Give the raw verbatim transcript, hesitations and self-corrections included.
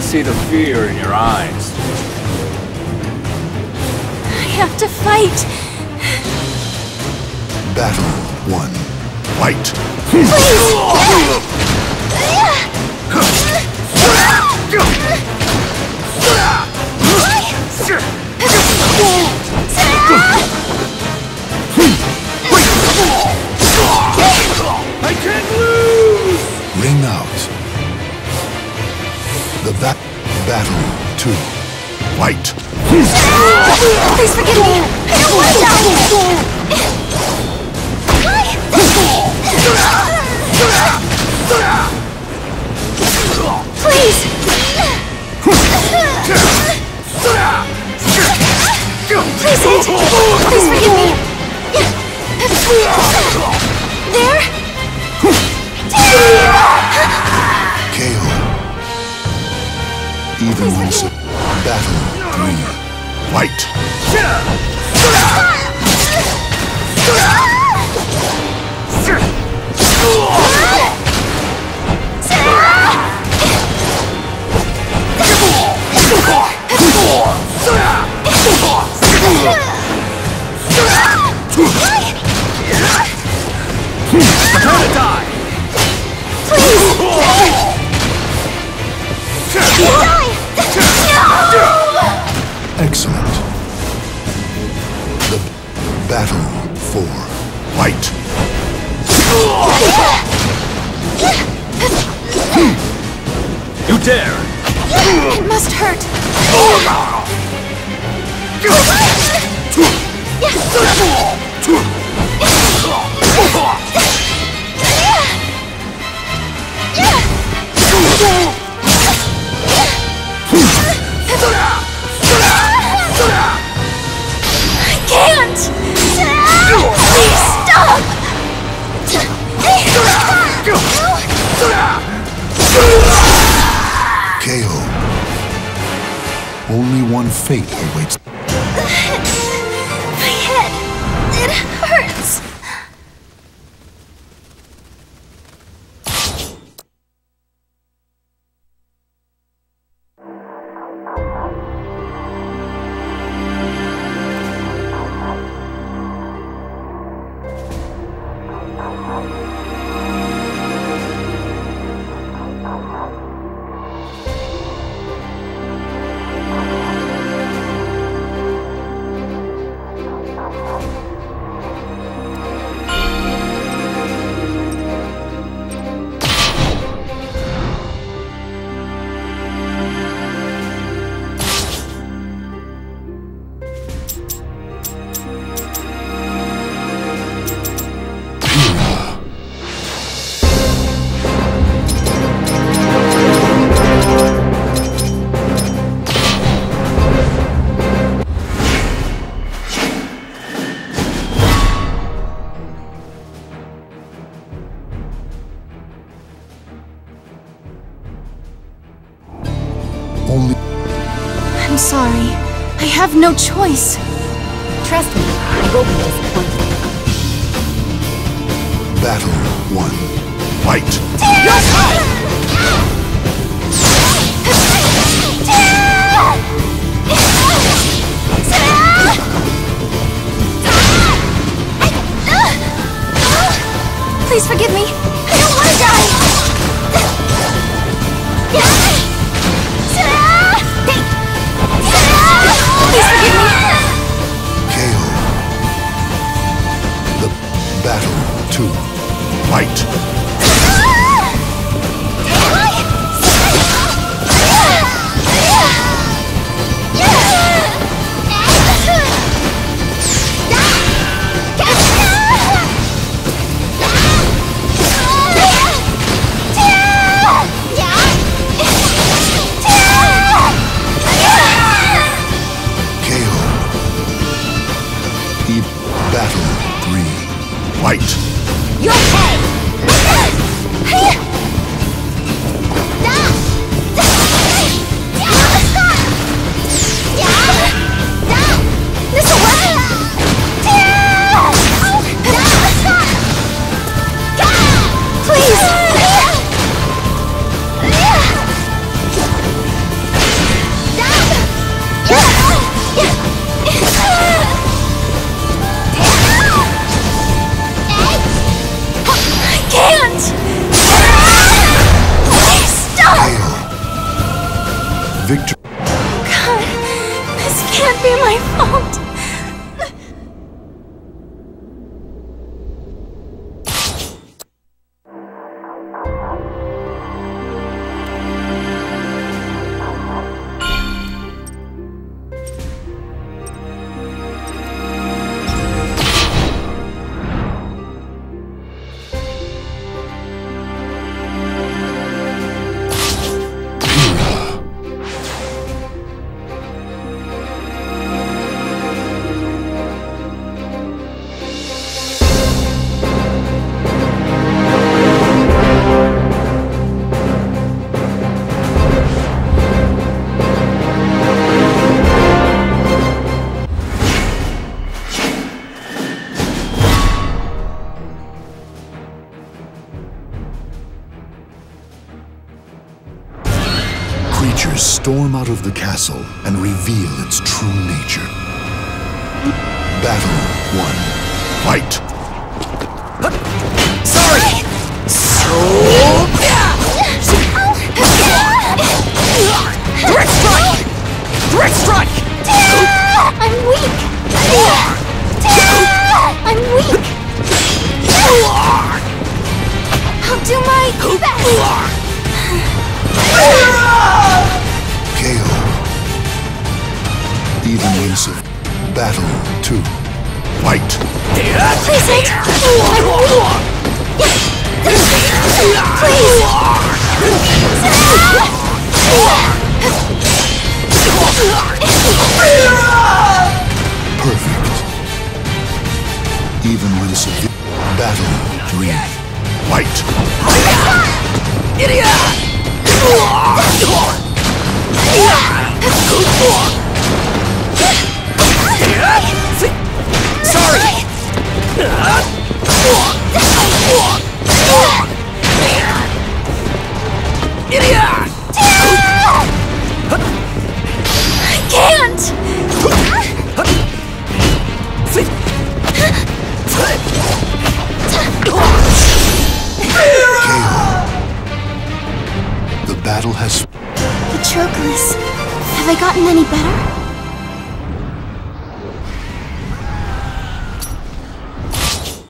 see the fear in your eyes. I have to fight. Battle one. Fight. I can't lose! Ring out. The ba battle two. Fight. Please forgive me. I don't want to die. Please. Please hit. Please forgive me. There. K O. Even when so battle three. Fight. Prepare to die! Please! Die! No! Excellent. The battle four. Fight. You dare! It must hurt. I can't! Please stop! K O. Only one fate awaits. My head, it hurts. Only I'm sorry. I have no choice. Trust me, you will be disappointed. battle one. Fight. Please forgive me. I don't want to die. Please forgive me. K O. The battle two. Fight. Battle three. Fight. Your head! This'll work! Please! won't! Creatures storm out of the castle and reveal its true nature. Battle one. Fight! Sorry! Direct strike! Direct strike! I'm weak! I'm weak! I'll do my best! K O. Even when so. Battle two. Fight! Please, it! I'm weak! Please! Perfect. Even when severe. Battle three. Fight! Idiot! Sorry! Idiot! I can't! The battle has. Patroclus, have I gotten any better?